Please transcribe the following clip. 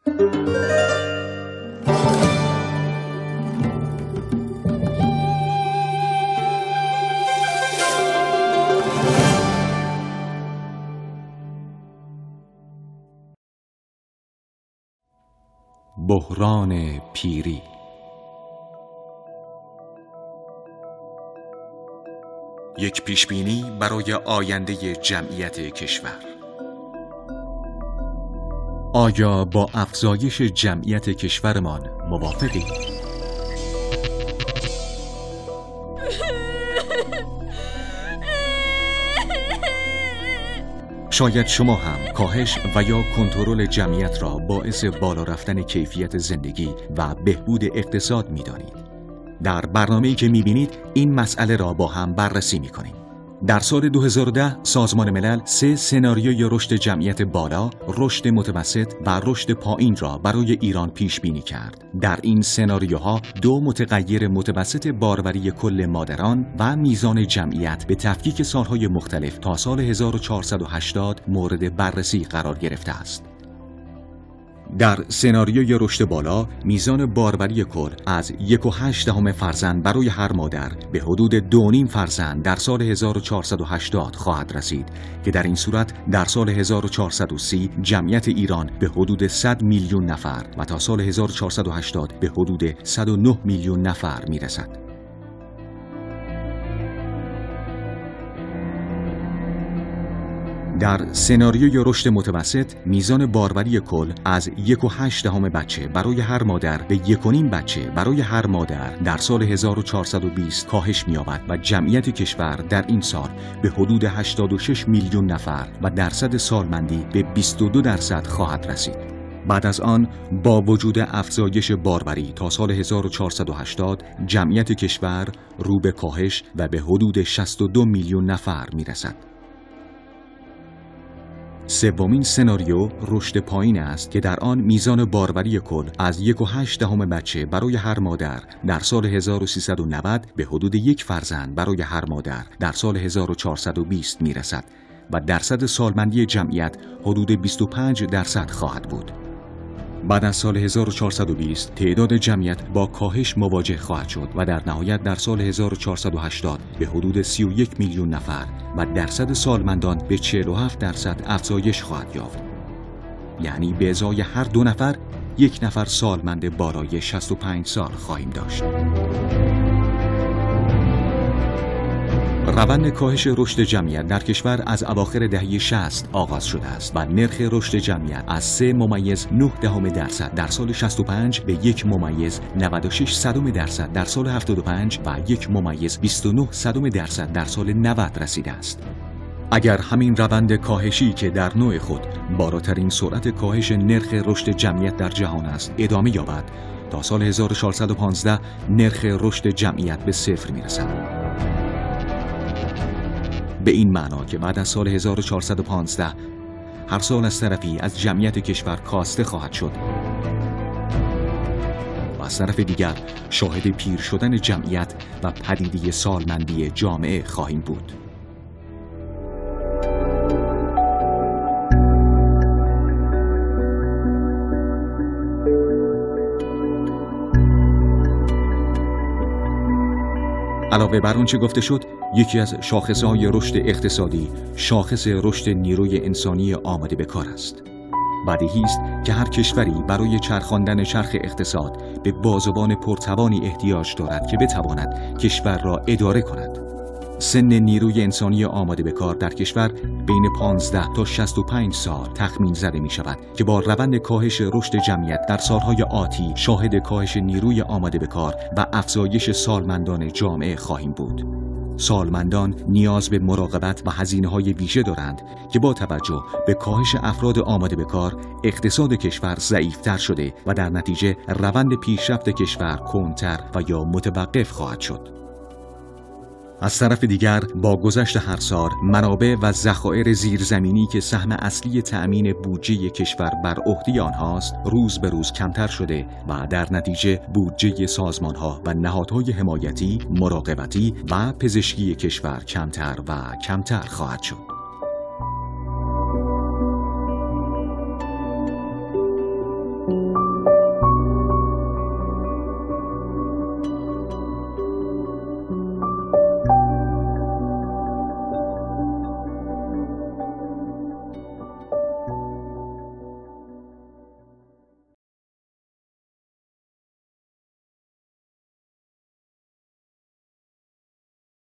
بحران پیری. یک پیشبینی برای آینده جمعیت کشور. آیا با افزایش جمعیت کشورمان موافقید؟ شاید شما هم کاهش و یا کنترل جمعیت را باعث بالا رفتن کیفیت زندگی و بهبود اقتصاد می‌دانید. در برنامه‌ای که می‌بینید این مسئله را با هم بررسی می‌کنیم. در سال 2010 سازمان ملل 3 سناریوی رشد جمعیت بالا، رشد متوسط و رشد پایین را برای ایران پیش بینی کرد. در این سناریوها 2 متغیر متوسط باروری کل مادران و میزان جمعیت به تفکیک سالهای مختلف تا سال 1480 مورد بررسی قرار گرفته است. در سناریوی رشد بالا میزان باروری کل از 1.8 فرزند برای هر مادر به حدود 2.5 فرزند در سال 1480 خواهد رسید که در این صورت در سال 1430 جمعیت ایران به حدود 100 میلیون نفر و تا سال 1480 به حدود 109 میلیون نفر میرسد. در سناریوی رشد متوسط میزان باروری کل از 1.8 بچه برای هر مادر به 1.5 بچه برای هر مادر در سال 1420 کاهش می‌یابد و جمعیت کشور در این سال به حدود 86 میلیون نفر و درصد سالمندی به 22% خواهد رسید. بعد از آن با وجود افزایش باروری تا سال 1480 جمعیت کشور رو به کاهش و به حدود 62 میلیون نفر می‌رسد. سومین سناریو رشد پایین است که در آن میزان باروری کل از 1.8 بچه برای هر مادر در سال 1390 به حدود 1 فرزند برای هر مادر در سال 1420 میرسد و درصد سالمندی جمعیت حدود 25% خواهد بود. بعد از سال 1420 تعداد جمعیت با کاهش مواجه خواهد شد و در نهایت در سال 1480 به حدود 31 میلیون نفر و درصد سالمندان به 47% افزایش خواهد یافت. یعنی به ازای هر 2 نفر 1 نفر سالمند بالای 65 سال خواهیم داشت. روند کاهش رشد جمعیت در کشور از اواخر دهه 60 آغاز شده است و نرخ رشد جمعیت از 3.9% در سال 65 به 1.96% در سال 75 و 1.29% در سال 90 رسیده است. اگر همین روند کاهشی که در نوع خود بالاترین سرعت کاهش نرخ رشد جمعیت در جهان است ادامه یابد، تا سال 1415 نرخ رشد جمعیت به 0 میرسد. به این معنا که بعد از سال 1415 هر سال از طرفی از جمعیت کشور کاسته خواهد شد و از طرف دیگر شاهد پیر شدن جمعیت و پدیده سالمندی جامعه خواهیم بود. علاوه بر آنچه گفته شد، یکی از شاخصهای رشد اقتصادی شاخص رشد نیروی انسانی آماده به کار است. بدیهی است که هر کشوری برای چرخاندن چرخ اقتصاد به بازوان پرتوانی احتیاج دارد که بتواند کشور را اداره کند. سن نیروی انسانی آماده به کار در کشور بین 15 تا 65 سال تخمین زده می شود که با روند کاهش رشد جمعیت در سالهای آتی شاهد کاهش نیروی آماده به کار و افزایش سالمندان جامعه خواهیم بود. سالمندان نیاز به مراقبت و هزینه‌های ویژه دارند که با توجه به کاهش افراد آماده به کار اقتصاد کشور ضعیف‌تر شده و در نتیجه روند پیشرفت کشور کندتر و یا متوقف خواهد شد. از طرف دیگر با گذشت هر سال منابع و ذخایر زیرزمینی که سهم اصلی تأمین بودجه کشور بر عهده آنهاست روز به روز کمتر شده و در نتیجه بودجه سازمان‌ها و نهادهای حمایتی، مراقبتی و پزشکی کشور کمتر و کمتر خواهد شد.